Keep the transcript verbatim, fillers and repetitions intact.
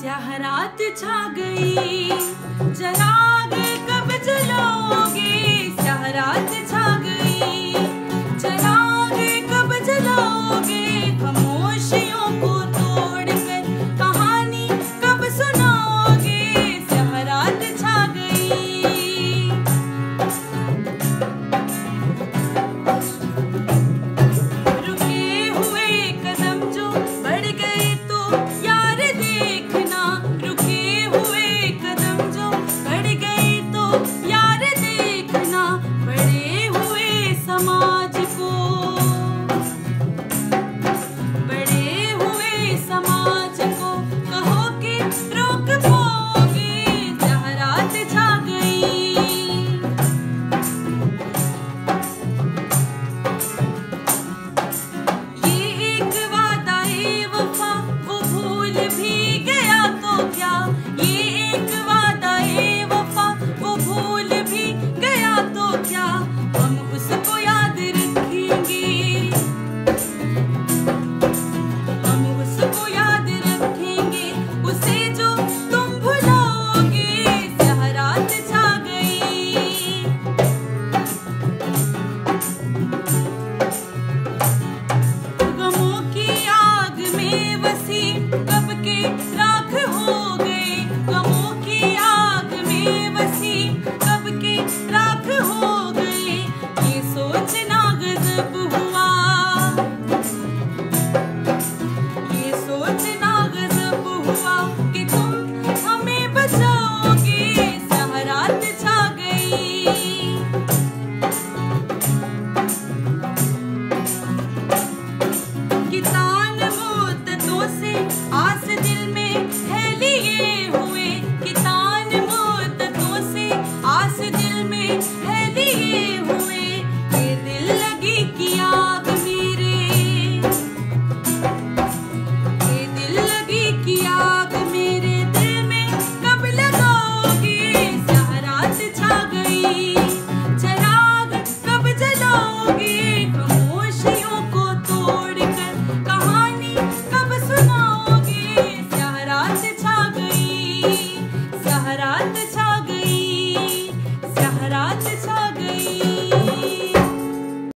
स्याह रात छा गई, चिराग कब जलाओगे? स्याह रात छा गई, चिराग कब जलाओगे? खामोशियों को तोड़कर कहानी कब सुनाओगे? स्याह रात छा गई। रुके हुए कदम जो बढ़ गए तो यार देखना, रुके हुए कदम जो बढ़ गए तो यार देखना, बड़े हुए समाज को, बड़े हुए समाज को कहो कि रोक पाओगे? स्याह रात छा गई। ये एक वादा ए वफा वो भूल भी गया तो क्या? ये एक वादा ए वफा वो भूल भी गया तो क्या? हम उसको याद रखेंगे, हम उसको याद रखेंगे, उसे जो तुम भुलाओगे। स्याह रात छा गई। गमों की आग में वसीम कब के राख हो गए,